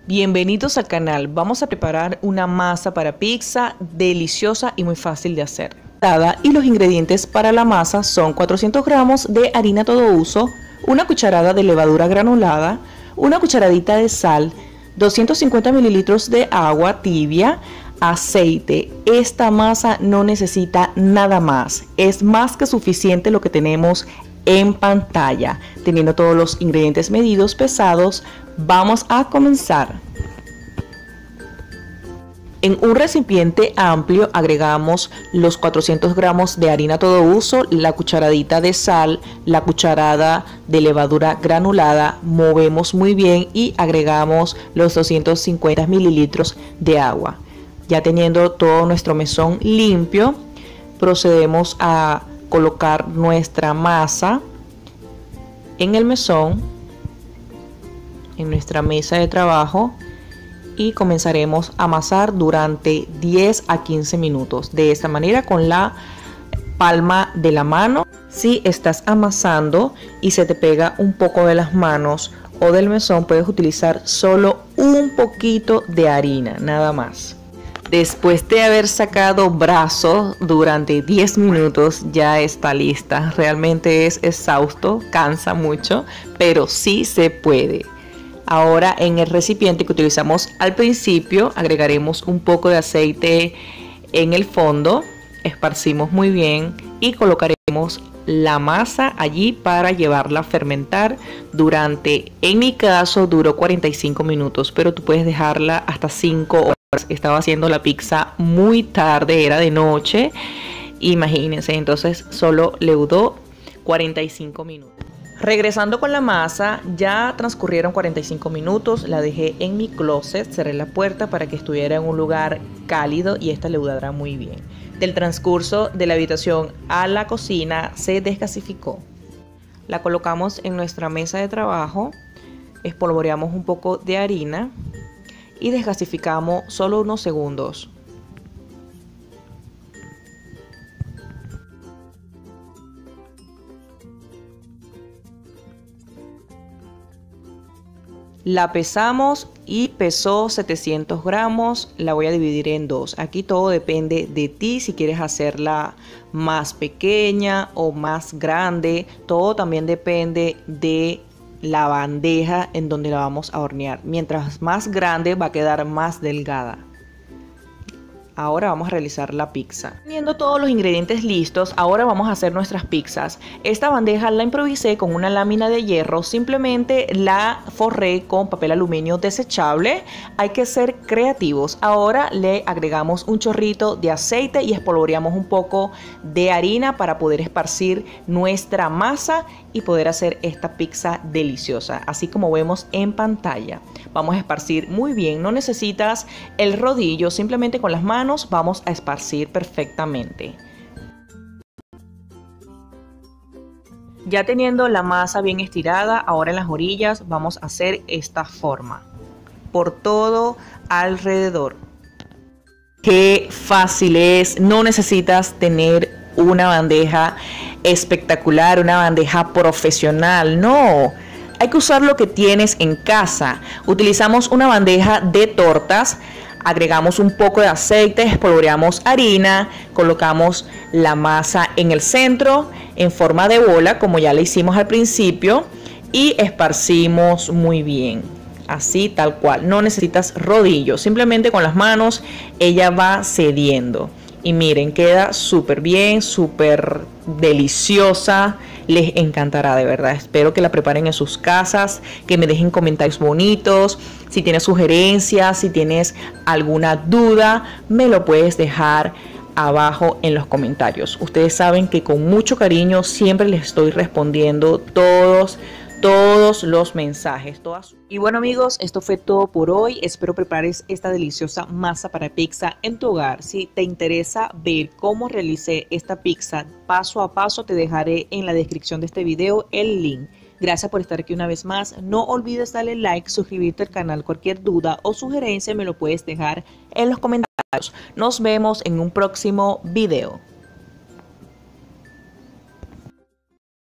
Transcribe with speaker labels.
Speaker 1: Bienvenidos al canal. Vamos a preparar una masa para pizza deliciosa y muy fácil de hacer. Y los ingredientes para la masa son 400 gramos de harina todo uso, una cucharada de levadura granulada, una cucharadita de sal, 250 mililitros de agua tibia, aceite. Esta masa no necesita nada más, es más que suficiente lo que tenemos en pantalla. Teniendo todos los ingredientes medidos, pesados, vamos a comenzar. En un recipiente amplio agregamos los 400 gramos de harina todo uso, la cucharadita de sal, la cucharada de levadura granulada, movemos muy bien y agregamos los 250 mililitros de agua. Ya teniendo todo nuestro mesón limpio, procedemos a colocar nuestra masa en el mesón, en nuestra mesa de trabajo, y comenzaremos a amasar durante 10 a 15 minutos. De esta manera, con la palma de la mano. Si estás amasando y se te pega un poco de las manos o del mesón, puedes utilizar solo un poquito de harina, nada más. Después de haber sacado brazos durante 10 minutos, ya está lista. Realmente es exhausto, cansa mucho, pero sí se puede. Ahora, en el recipiente que utilizamos al principio, agregaremos un poco de aceite en el fondo, esparcimos muy bien y colocaremos la masa allí para llevarla a fermentar durante, en mi caso, duró 45 minutos, pero tú puedes dejarla hasta 5 horas. Estaba haciendo la pizza muy tarde, era de noche, imagínense, entonces solo le duró 45 minutos. Regresando con la masa, ya transcurrieron 45 minutos, la dejé en mi closet, cerré la puerta para que estuviera en un lugar cálido y esta le durará muy bien. Del transcurso de la habitación a la cocina se desgasificó. La colocamos en nuestra mesa de trabajo, espolvoreamos un poco de harina y desgasificamos solo unos segundos. La pesamos y pesó 700 gramos, la voy a dividir en dos. Aquí todo depende de ti, si quieres hacerla más pequeña o más grande. Todo también depende de la bandeja en donde la vamos a hornear. Mientras más grande va a quedar más delgada. Ahora vamos a realizar la pizza. Teniendo todos los ingredientes listos, ahora vamos a hacer nuestras pizzas. Esta bandeja la improvisé con una lámina de hierro, simplemente la forré con papel aluminio desechable. Hay que ser creativos. Ahora le agregamos un chorrito de aceite y espolvoreamos un poco de harina para poder esparcir nuestra masa y poder hacer esta pizza deliciosa, así como vemos en pantalla. Vamos a esparcir muy bien, no necesitas el rodillo, simplemente con las manos vamos a esparcir perfectamente. Ya teniendo la masa bien estirada, ahora en las orillas vamos a hacer esta forma por todo alrededor. Qué fácil es, no necesitas tener una bandeja espectacular, una bandeja profesional, no. Hay que usar lo que tienes en casa. Utilizamos una bandeja de tortas, agregamos un poco de aceite, espolvoreamos harina, colocamos la masa en el centro en forma de bola, como ya le hicimos al principio, y esparcimos muy bien. Así, tal cual. No necesitas rodillo, simplemente con las manos ella va cediendo. Y miren, queda súper bien, súper deliciosa. Les encantará, de verdad. Espero que la preparen en sus casas, que me dejen comentarios bonitos. Si tienes sugerencias, si tienes alguna duda, me lo puedes dejar abajo en los comentarios. Ustedes saben que con mucho cariño siempre les estoy respondiendo todos los mensajes. Y bueno, amigos, esto fue todo por hoy. Espero prepares esta deliciosa masa para pizza en tu hogar. Si te interesa ver cómo realicé esta pizza paso a paso, te dejaré en la descripción de este video el link. Gracias por estar aquí una vez más. No olvides darle like, suscribirte al canal. Cualquier duda o sugerencia me lo puedes dejar en los comentarios. Nos vemos en un próximo video.